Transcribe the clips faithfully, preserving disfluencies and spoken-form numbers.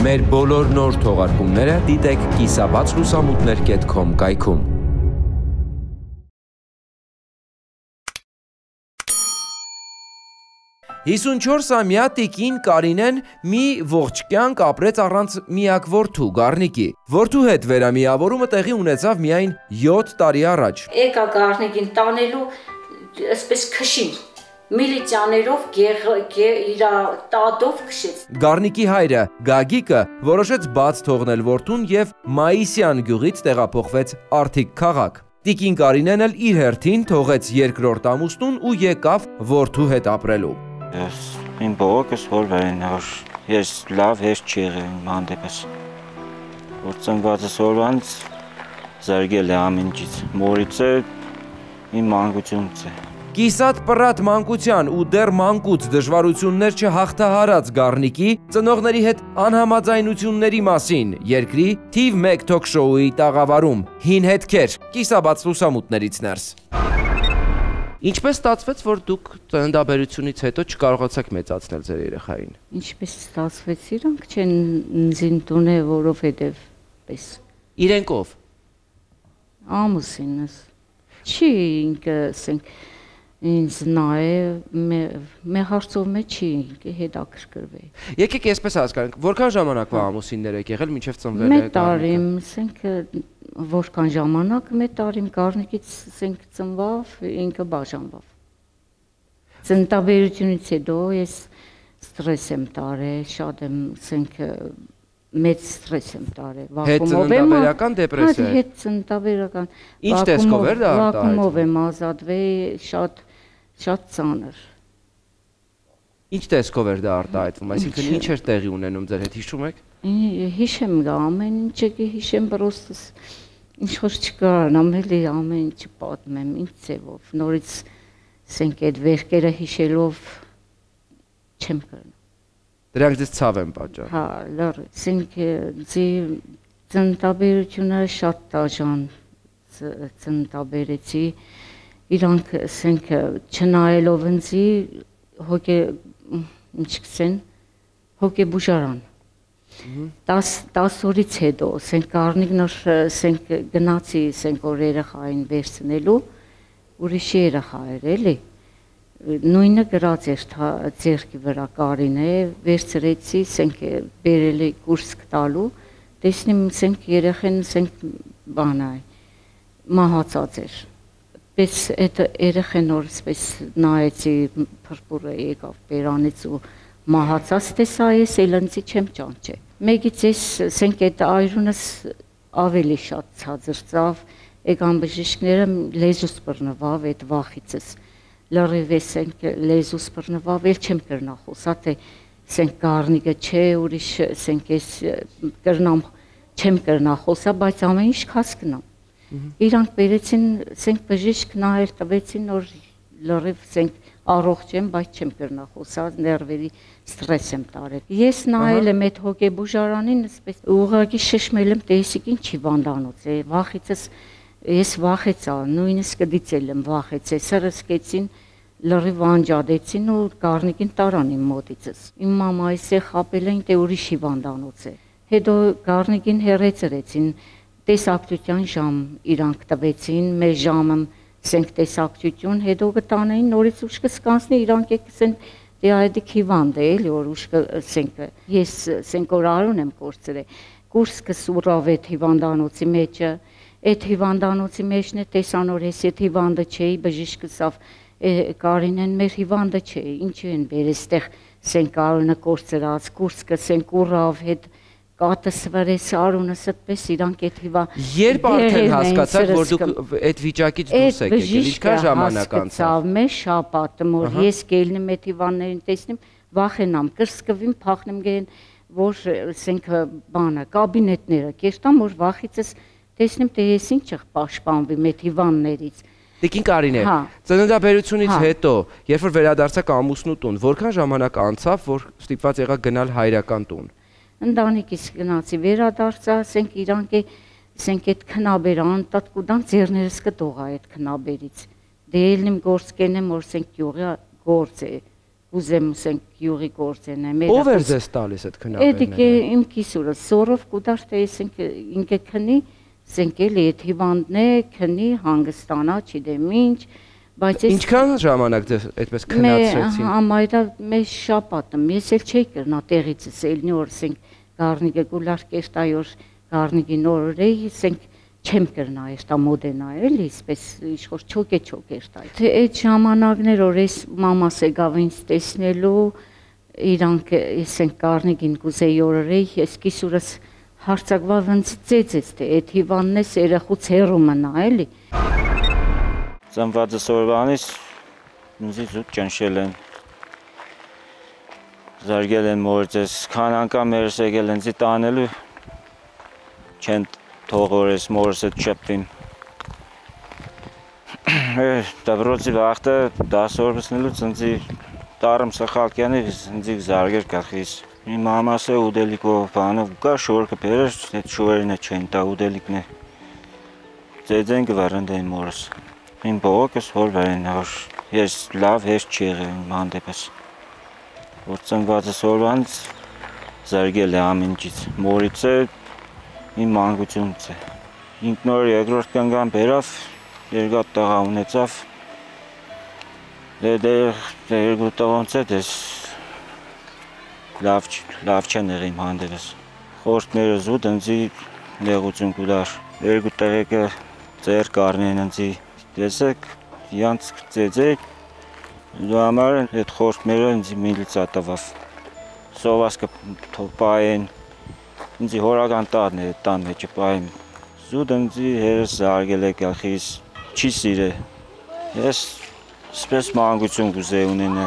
Մեր բոլոր նոր թողարկումները դիտեք կիսաբաց լուսամուտներ կետ քոմ կայքում։ հիսունչորսամյա տիկին Կարինեն մի ողջ կյանք ապրեց առանց միակ որդու Գառնիկի։ Որդու հետ վերամիավորումը տեղի ունեցավ միայն յոթ տարի առաջ։ Եկա Գառնիկին տանելու այսպես քշին, միլիցիաներով իր տատով քշեց։ Գառնիկի հայրը Գագիկը որոշեց բաց թողնել որդուն եւ Մայիսյան գյուղից տեղափոխվեց Արթիկ քաղաք։ Տիկին Կարինեն էլ իր հերթին թողեց երկրորդ ամուսնուն ու եկավ որդու հետ ապրելու։ Իմ բողոքս որ վայրեն, որ ես լավ ես չի եղել իմ հանդեպս, որ ծնվածս օրվանց զարգել է ամենջից, մորից է իմ մանկությունից է։ Կիսատ պռատ մանկության ու դեռ մանկուց դժվարություններ չհաղթահարած Գառնիկի ծնողների հետ անհամաձայնությունների մասին երկրի թիվ մեկ թոք-շոուի տաղավարում հին հետքեր կիսաբաց լուսամուտներից ներս։ Ինչպես ստացվեց, որ դուք ծննդաբերությունից հետո չկարողացաք մեծացնել ձեր երեխային։ Ինչպես ստացվեց, իրանք չեն ինձին տունել, որովհետև պես։ Իրենք ով։ Ամուսինս։ Չի ինքը, ասենք, ինձ նայ մեր հարցով մեջ չի հետաքրքրվել։ Եկեք այսպես հասկանանք, որքան ժամանակվա ամուսիններ եք եղել մինչև ծնվել եք։ Մեկ տարի, ասենք, որքան ժամանակ մեկ տարի Գառնիկից ասենք ծնվավ, ինքը բաժանվավ։ Ծննդաբերությունից հետո ես ստրես եմ տարել, շատ եմ, ասենք, մեծ ստրես եմ տարել։ Հետծննդաբերական դեպրեսիա։ Հետ ծննդաբերական։ Ինչ տեսքով էր դա արտահայտվում։ Վակումով եմ ազատվել, շատ շատ ծանր։ Ինչ տեսքով էր դա արտահայտվում, այսինքն ինչ էր տեղի ունենում ձեր հետ, հիշում եք։ Հիշեմ գա, ամեն ինչը հիշեմ, պրոստս ինչ որ չկարանամ, էլի ամեն ինչը պատմեմ, ինչ ձևով, նորից ասենք այդ վերքերը հիշելով չեմ կարող։ Դրանք ձեզ ցավ են պատճառ։ Հա, լավ, ասենք ձի ծննդաբերությունը շատ տաժան ծննդաբերեցի, իրանք ասենք չնայելով ինձի հոգե ինչ կսեն, հոգեբուժարան։ Տաս օրից հետո, ասենք Գառնիկն ասենք գնացի, ասենք որ երեխային վերցնելու, ուրիշ երեխա էր, էլի։ Նույնը գրած էր ձեռքի վրա Կարինե, վերցրեցի, ասենք բերել էի կուրս տալու, տեսնեմ, ասենք երեխեն, ասենք բան է, մահացած էր։ Պես այդ երեխեն որ այսպես նայեցի, փրփուրը եկավ բերանից ու մահացած տեսա ես էլնցի չեմ ճանչե։ Մեկից ես ասենք այդ այրունս ավելի շատ ցածր ծավ, եկան բժիշկները լեզուս բռնվավ այդ վախիցս։ Լրիվ ասենք լեզուս բռնվավ, էլ չեմ կրնա խոսա, թե ասենք Գառնիկը չէ, ուրիշ ասենք ես կրնամ չեմ կրնա խոսա, բայց ամեն ինչ հասկնամ։ Իրանք բերեցին, ասենք բժիշկ նայել տվեցին, որ լրիվ ասենք առողջ եմ, բայց չեմ կրնա խոսա, ներվերի ստրես եմ տարել։ Ես նայել եմ այդ հոգեբուժարանին, այսպես ուղղակի շշմել եմ, տեսիք ինչ հիվանդանոց է, վախիցս ես վախեցա, նույնիսկ դիցել եմ վախեցե, սրսկեցին, լրիվ անջադեցին ու Գառնիկին տարան իմ մոտիցս։ Իմ մամայիս է խապել էին, թե ուրիշ հիվանդանոց է։ Հետո Գառնիկին հեռացրեցին, տեսակցության ժամ իրանք տվեցին, մեր ժամը ասենք տեսակցություն, հետո կտանեին նորից ուշ կսկանցնի, իրանք եկսեն դե այդ հիվանդ է, էլի որ ուշ ասենք ես ասենք որ արուն եմ կորցրել, կուրս կսուրավ այդ հիվանդանոցի մեջը, այդ հիվանդանոցի մեջն է տեսան որ ես այդ հիվանդը չէի, բժիշկը սավ Կարինեն մեր հիվանդը չէ, ինչու են բերես տեղ ասենք արունը կորցրած, կուրս կսենք ուրավ հետ կատս վրես արունս այդպես իրանք այդ հիվա։ Երբ արդեն հասկացաք, որ դուք այդ վիճակից դուրս եք եկել, ինչքան ժամանակ անցավ։ Մեր շաբաթը, որ ես կելնեմ այդ հիվանդներին տեսնեմ, վախենամ, կրսկվիմ, փախնեմ գեն, որ ասենք բանը, կաբինետները կերտամ, որ վախիցս տեսնեմ, թե ես ինչ պաշտպանվեմ այդ հիվանդներից։ Տիկին Կարինե, ծննդաբերությունից հետո, երբ որ վերադարձաք ամուսնու տուն, որքան ժամանակ անցավ, որ ստիպված եղաք գնալ հայրական տուն։ Ընտանիքից գնացի, վերադարձա, ասենք իրանք է, ասենք այդ քնաբերան, տատկուդան ձեռներս կտողա այդ քնաբերից։ Դե ելնեմ գործ կենեմ, որ ասենք յուղի գործ է, ուզեմ ասենք յուղի գործենեմ։ Ով էր ձեզ տալիս այդ քնաբերները։ Էդիկե իմ կիսուրը սորով կուդար թե ասենք ինքը քնի, ասենք էլի այդ հիվանդն է, քնի, հանգստանա, չգիտեմ ինչ, բայց ես Ինչքան ժամանակ ձեզ այդպես քնացրեցին։ Ամայրա մեզ շաբաթը, ես էլ չէի կրնա տեղիցս ելնի որ ասենք գառնիկը գուլար կեշտայոր գառնիկի նոր էի, ասենք չեմ կրնա էստա մոդենա էլի, իսպես իշխոր չոք է չոք էստա։ Թե այդ ժամանակներ որ ես մամաս եկավ ինձ տեսնելու, իրանք ասենք գառնիկին կուզեի օրերեի, ես կիսուրս հարցակվա ոնց ծեծեց թե այդ հիվանդն է երախուց հեռու մնա էլի։ Ծնվածս օրվանից ինձ զուտ ճնշել են։ Զարգել են մորձես, քան անգամ երես եկել ինձ տանելու չեն թողորես մորս հետ չպվին։ Դաբրոցի վաղտը դաս օր բսնելուց ինձի տարմ սխալկյանի ինձի զարգեր կախիս։ Իմ մամաս է ուդելիկով բանով կա շորքը պերեր, այդ շորերին է չեն տա ուդելիկն է։ Ձեձեն գվարնդ էին մորս։ Իմ բողոքս հոր վարին հոր, ես լավ հեշտ չի եղել իմ հանդեպս։ Որ ծնվածս օրվանից զարգել է ամինչից, մորից է իմ մանկությունից է։ Ինքնոր երկրորդ կնգան բերավ, երկատ տղա ունեցավ, երկու տղոնց է դես լավ չեն եղի իմ հանդեպս։ Խորտները զուտ ընձի լեղություն կուլար, երկու տղեկը ձեր կարնեն ընձի տեսեք, յանց ծեծեք, դու համար այդ խորտները ընձի միլիցա տվավ, սովասկը պայեն, ինձի հորական տան է, տան մեջը պայեմ, զուտ ընձի հերս զարգել է կախիս, չի սիր է, ես սպես մանգություն կուզե ունեն է։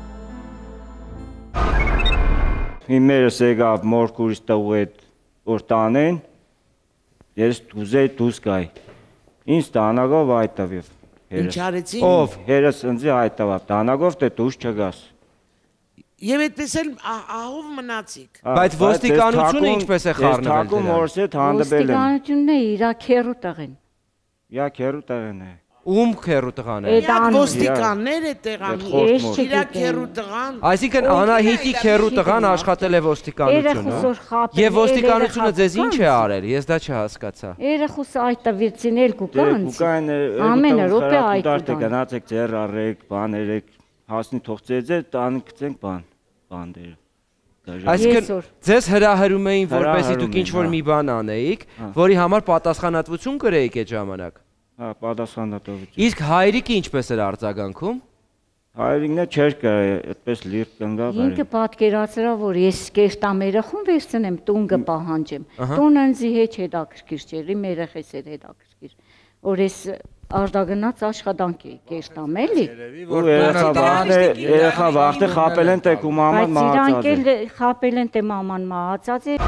Իմ մերս եկավ մորքուրից տղու հետ որ տանեն, ես կուզեի դուս գայի, ինձ տանագով այտավև հերս։ Ինչ արեցին։ Ով հերս ընձի այտավավ, տանագով թե դուս չգաս։ Եվ այդպես էլ ահով մնացիք։ Բայց ոստիկանությունը ինչպես է խառնվել դրան։ Ես թակում մորս հետ հանդբել եմ։ Ոստիկանությունն է իրա քերու տղեն։ Յա քերու տղեն է։ Ում քերու տղան է։ Իրանք ոստիկաններ է տեղան, իրա քերու տղան։ Այսինքն Անահիտի քերու տղան աշխատել է ոստիկանությունում։ Եվ ոստիկանությունը ձեզ ինչ է արել, ես դա չհասկացա։ Երախուս այտավիրցին էլ կուկան։ Կուկան ամենը րոպե այտ դարձեք գնացեք ձեր առեք, բաներեք, հասնի թող ձեզ տան գցենք բան, բանդերը։ Այսինքն ձեզ հրահրում էին, որպեսզի դուք ինչ-որ մի բան անեիք, որի համար պատասխանատվություն կրեիք այդ ժամանակ։ Հա, պատասխանատվություն։ Իսկ հայրիկը ինչպես էր արձագանքում։ Հայրիկն է չէր կարա, այդպես լիռ կնգա բարի։ Ինքը պատկերացրա, որ ես կեշտամ երախուն վերցնեմ, տուն կպահանջեմ։ Տունը ինձի հետ հետաքրքիր չէր, իմ երեխես էր հետաքրքիր։ Որ ես արդագնաց աշխատանքի կեշտամ էլի։ Ու երեխա վաղտե, երեխա վաղտե խապել են տեք ու մաման մահացած է։ Բայց իրանք էլ խապել են թե մաման մահացած է։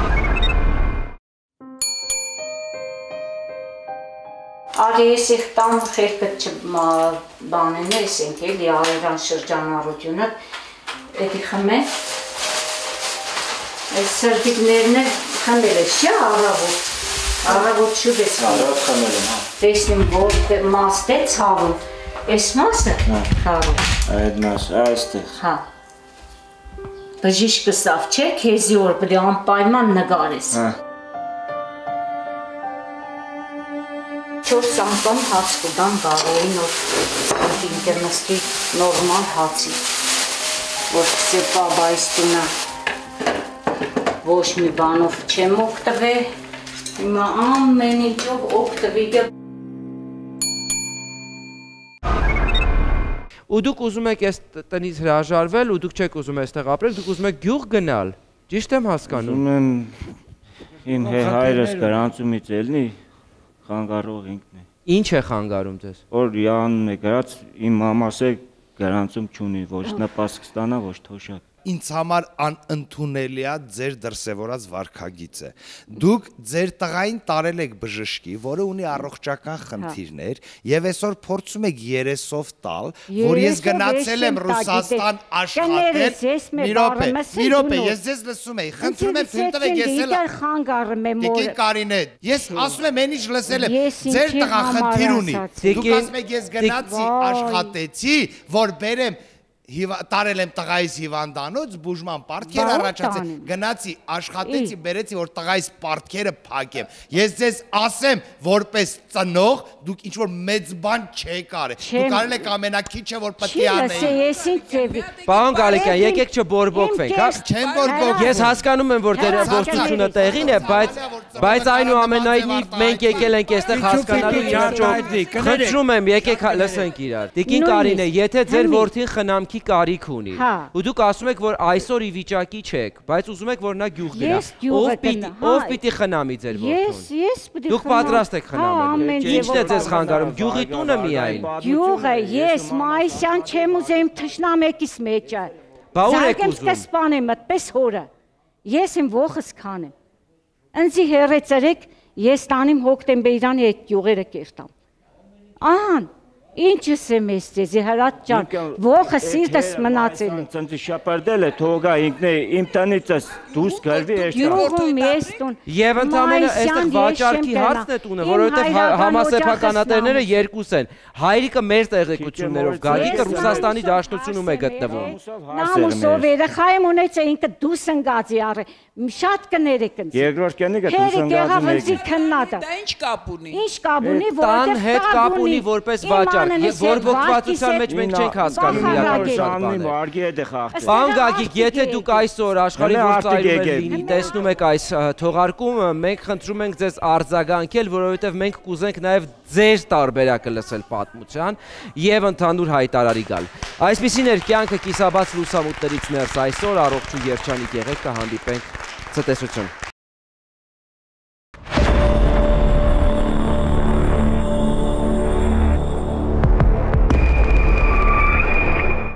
Արի ես իխ տան խերպը չբանեն ես ենք էլի արերան շրջանառությունը, էդի խմեն, այս սրդիկներն էլ խմել ես չէ առավոտ, առավոտ շուտ ես Առավոտ խմել եմ, հա։ Տեսնեմ որ մաստ է ցավում, այս մասը խարում։ Այդ մասը, այստեղ։ Հա։ Բժիշկը սավ չէ, քեզի որ պետք է անպայման նկարես։ Հա։ Չորս անգամ հաց կուտամ բարոյին որ ինկերնստի նորմալ հացի, որ սեպա բայստունա ոչ մի բանով չեմ օգտվե, հիմա ամեն ինչով օգտվիկը։ Ու դուք ուզում եք այս տնից հրաժարվել ու դուք չեք ուզում այստեղ ապրել, դուք ուզում եք գյուղ գնալ, ճիշտ եմ հասկանում։ Ուզում եմ իմ հայրս գրանցումից ելնի, խանգարող ինքն է։ Ինչ է խանգարում ձեզ։ Որ յանն է գրած, իմ մամաս է գրանցում չունի, ոչ նպասք ստանա, ոչ թոշակ։ Ինձ համար անընդունելի է ձեր դրսևորած վարքագիծը։ Դուք ձեր տղային տարել եք բժշկի, որը ունի առողջական խնդիրներ, եւ այսօր փորձում եք երեսով տալ, որ ես գնացել եմ Ռուսաստան աշխատել։ Մի րոպե, մի րոպե, ես ձեզ լսում եի, խնդրում եմ թույլ տվեք ես էլ խանգարում եմ Տիկին Կարինե, ես ասում եմ այնիշ լսել եմ, ձեր տղա խնդիր ունի։ Դուք ասում եք ես գնացի աշխատեցի, որ բերեմ տարել եմ տղայիս հիվանդանոց, բուժման պարտքեր առաջացել, գնացի, աշխատեցի, բերեցի, որ տղայիս պարտքերը փակեմ։ Ես ձեզ ասեմ, որպես ծնող, դուք ինչ-որ մեծ բան չեք արել։ Դուք արել եք ամենաքիչը, որ պետք է անեիք։ Պարոն Գալիկյան, եկեք չբորբոքվենք, հա։ Չեմ բորբոքվում։ Ես հասկանում եմ, որ դերակատարությունը տեղին է, բայց բայց այնուամենայնիվ մենք եկել ենք այստեղ հասկանալու իրաճ։ Խնդրում եմ, եկեք լսենք իրար։ Տիկին Կարինե, եթե ձեր որդին խնամքի կարիք ունի, ու դուք ասում եք, որ այսօր ի վիճակի չեք, բայց ուզում եք, որ նա գյուղ գնա, ով պիտի ով պիտի խնամի ձեր որդուն։ Ես, ես պիտի խնամ։ Դուք պատրաստ եք խնամելու։ Ինչն է ձեզ խանգարում։ Գյուղի տունը միայն։ Գյուղը, ես Մայիսյան չեմ ուզում թշնամեկիս մեջը։ Բա ուր եք ուզում։ Զարգեմ կսպանեմ այդպես հորը։ Ես իմ ողս քանեմ։ Ինձի հերեցրեք, ես տանիմ հոկտեմբերյանի այդ գյուղերը կերտամ։ Ահա Ինչս եմ ես ձեզի հրատ ջան, ողը սիրտս մնացել է։ Ծնծի շապարդել է, թողա ինքն է իմ տնիցս դուրս գալվի էշտա։ Գյուղում ես տուն։ Եվ ընդամենը այստեղ վաճառքի հարցն է տունը, որովհետև համասեփականատերները երկուս են։ Հայրիկը մեր տեղեկություններով, Գագիկը Ռուսաստանի Դաշնությունում է գտնվում։ Նամուսով երեխայում ունեցա ինքը դուս ընկածի առը, շատ կներեք ինձ։ Երկրորդ կենիկը դուս ընկածի քննադը։ Դա ինչ կապ ունի։ Ինչ կապ ունի, որովհետև տան հետ կապ ունի որպես վաճառ։ Բորբոքվածության մեջ մենք չենք հասկանում իրականությունը։ Պարոն Գագիկ, եթե դուք այսօր աշխարհի ողջ այրում լինի, տեսնում եք այս թողարկումը, մենք խնդրում ենք ձեզ արձագանքել, որովհետև մենք կուզենք նաև ձեր տարբերակը լսել պատմության եւ ընդհանուր հայտարարի գալ։ Այսպիսին էր կյանքը կիսաբաց լուսամուտներից ներս այսօր, առողջ ու երջանիկ եղեք, կհանդիպենք ցտեսություն։